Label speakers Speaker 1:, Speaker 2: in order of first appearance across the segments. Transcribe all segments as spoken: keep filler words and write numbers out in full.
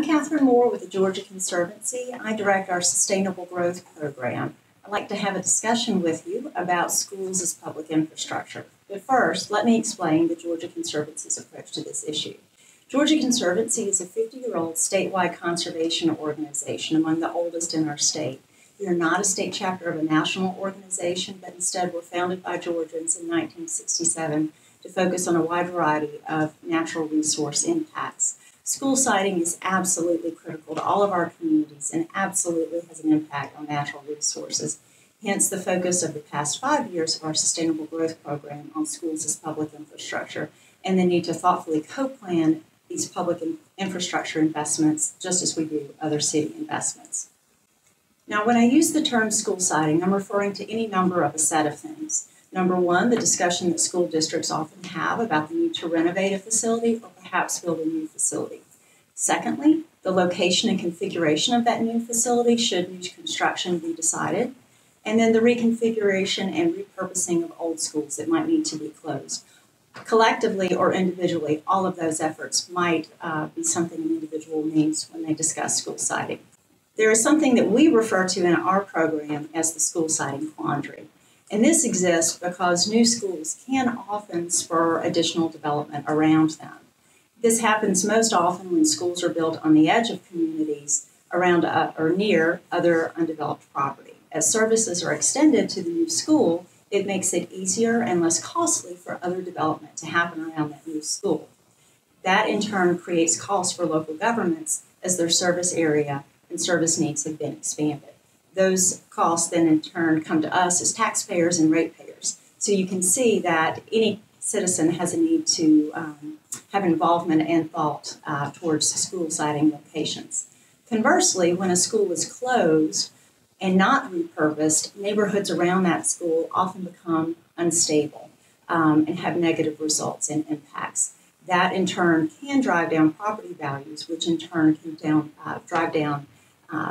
Speaker 1: Katherine Moore with the Georgia Conservancy. I direct our Sustainable Growth Program. I'd like to have a discussion with you about schools as public infrastructure. But first, let me explain the Georgia Conservancy's approach to this issue. Georgia Conservancy is a fifty-year-old statewide conservation organization, among the oldest in our state. We are not a state chapter of a national organization, but instead were founded by Georgians in nineteen sixty-seven to focus on a wide variety of natural resource impacts. School siting is absolutely critical to all of our communities and absolutely has an impact on natural resources. Hence the focus of the past five years of our Sustainable Growth Program on schools as public infrastructure and the need to thoughtfully co-plan these public infrastructure investments just as we do other city investments. Now, when I use the term school siting, I'm referring to any number of a set of things. Number one, the discussion that school districts often have about the need to renovate a facility or perhaps build a new facility. Secondly, the location and configuration of that new facility should new construction be decided. And then the reconfiguration and repurposing of old schools that might need to be closed. Collectively or individually, all of those efforts might uh, be something an individual needs when they discuss school siting. There is something that we refer to in our program as the school siting quandary. And this exists because new schools can often spur additional development around them. This happens most often when schools are built on the edge of communities around uh, or near other undeveloped property. As services are extended to the new school, it makes it easier and less costly for other development to happen around that new school. That in turn creates costs for local governments as their service area and service needs have been expanded. Those costs then in turn come to us as taxpayers and ratepayers. So you can see that any citizen has a need to um, have involvement and thought uh, towards school siting locations. Conversely, when a school is closed and not repurposed, neighborhoods around that school often become unstable um, and have negative results and impacts. That in turn can drive down property values, which in turn can down, uh, drive down uh,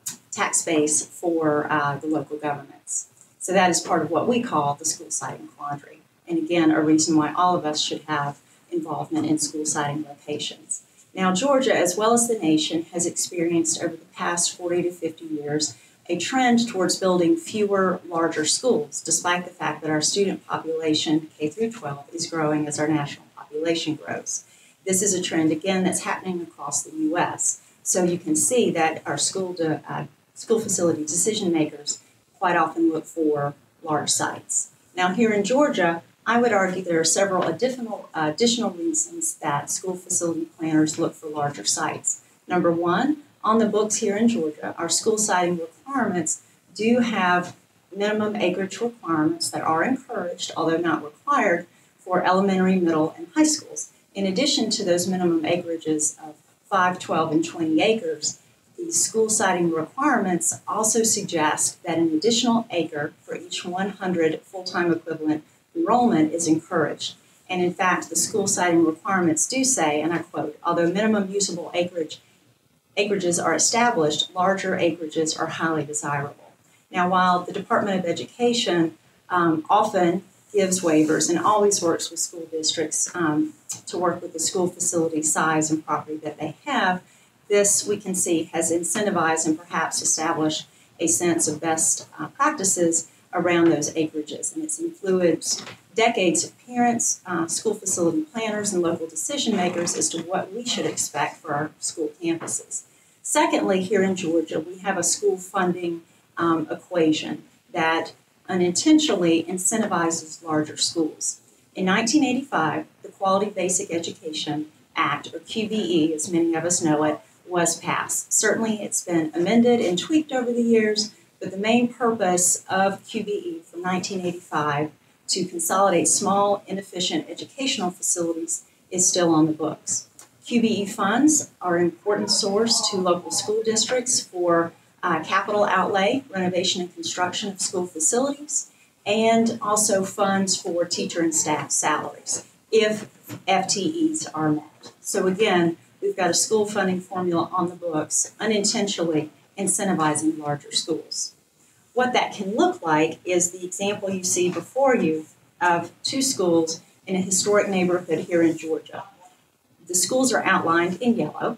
Speaker 1: tax base for uh, the local governments. So that is part of what we call the school siting quandary. And again, a reason why all of us should have involvement in school siting locations. Now, Georgia, as well as the nation, has experienced over the past forty to fifty years a trend towards building fewer, larger schools, despite the fact that our student population, K through twelve, is growing as our national population grows. This is a trend, again, that's happening across the U S. So you can see that our school, to, uh, school facility decision makers quite often look for large sites. Now, here in Georgia, I would argue there are several additional, uh, additional reasons that school facility planners look for larger sites. Number one, on the books here in Georgia, our school siting requirements do have minimum acreage requirements that are encouraged, although not required, for elementary, middle, and high schools. In addition to those minimum acreages of five, twelve, and twenty acres, the school siting requirements also suggest that an additional acre for each one hundred full-time equivalent enrollment is encouraged. And in fact, the school siting requirements do say, and I quote, although minimum usable acreage acreages are established, larger acreages are highly desirable. Now, while the Department of Education um, often gives waivers and always works with school districts um, to work with the school facility size and property that they have, this, we can see, has incentivized and perhaps established a sense of best uh, practices around those acreages. And it's influenced decades of parents, uh, school facility planners, and local decision makers as to what we should expect for our school campuses. Secondly, here in Georgia, we have a school funding um, equation that unintentionally incentivizes larger schools. In nineteen eighty-five, the Quality Basic Education Act, or Q B E, as many of us know it, was passed. Certainly, it's been amended and tweaked over the years, but the main purpose of Q B E from nineteen eighty-five to consolidate small, inefficient educational facilities is still on the books. Q B E funds are an important source to local school districts for uh, capital outlay, renovation and construction of school facilities, and also funds for teacher and staff salaries if F T Es are met. So again, we've got a school funding formula on the books, unintentionally incentivizing larger schools. What that can look like is the example you see before you of two schools in a historic neighborhood here in Georgia. The schools are outlined in yellow.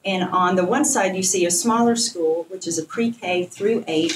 Speaker 1: And on the one side, you see a smaller school, which is a pre-K through eight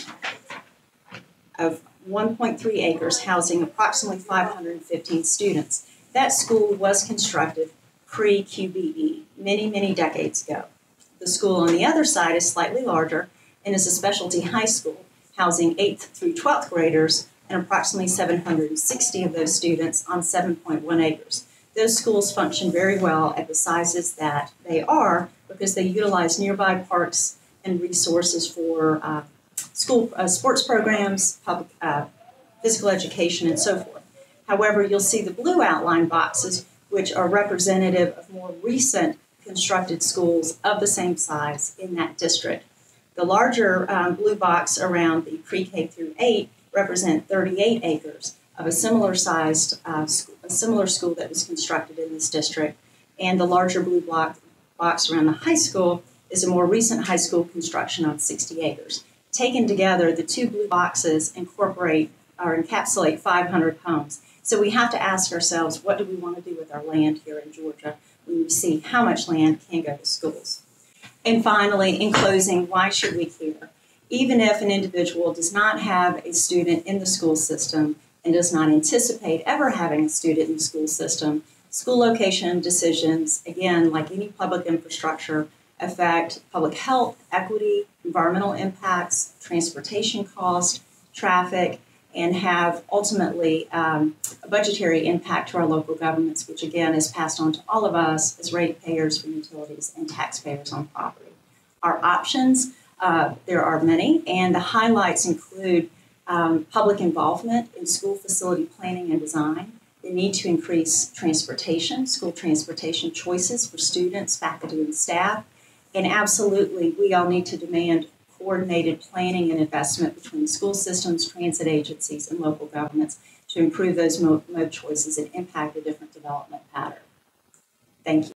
Speaker 1: of one point three acres, housing approximately five hundred fifteen students. That school was constructed pre-Q B E, many, many decades ago. The school on the other side is slightly larger and is a specialty high school, housing eighth through twelfth graders and approximately seven hundred sixty of those students on seven point one acres. Those schools function very well at the sizes that they are because they utilize nearby parks and resources for uh, school uh, sports programs, public, uh, physical education, and so forth. However, you'll see the blue outline boxes, which are representative of more recent constructed schools of the same size in that district. The larger um, blue box around the pre-K through eight represent thirty-eight acres of a similar sized uh, school, a similar school that was constructed in this district. And the larger blue block, box around the high school is a more recent high school construction on sixty acres. Taken together, the two blue boxes incorporate or encapsulate five hundred homes. So we have to ask ourselves, what do we want to do with our land here in Georgia when we see how much land can go to schools? And finally, in closing, why should we care? Even if an individual does not have a student in the school system and does not anticipate ever having a student in the school system, school location decisions, again, like any public infrastructure, affect public health, equity, environmental impacts, transportation costs, traffic, and have ultimately um, a budgetary impact to our local governments, which again is passed on to all of us as ratepayers for utilities and taxpayers on property. Our options, uh, there are many, and the highlights include um, public involvement in school facility planning and design, the need to increase transportation, school transportation choices for students, faculty, and staff, and absolutely we all need to demand coordinated planning and investment between school systems, transit agencies, and local governments to improve those mode, mode choices and impact a different development pattern. Thank you.